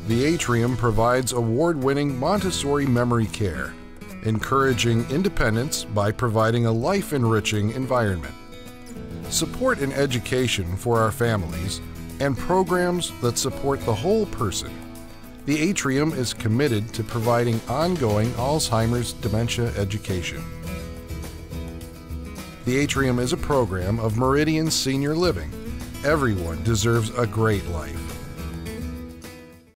The Atrium provides award-winning Montessori memory care, encouraging independence by providing a life-enriching environment, support and education for our families, and programs that support the whole person. The Atrium is committed to providing ongoing Alzheimer's dementia education. The Atrium is a program of Meridian Senior Living. Everyone deserves a great life.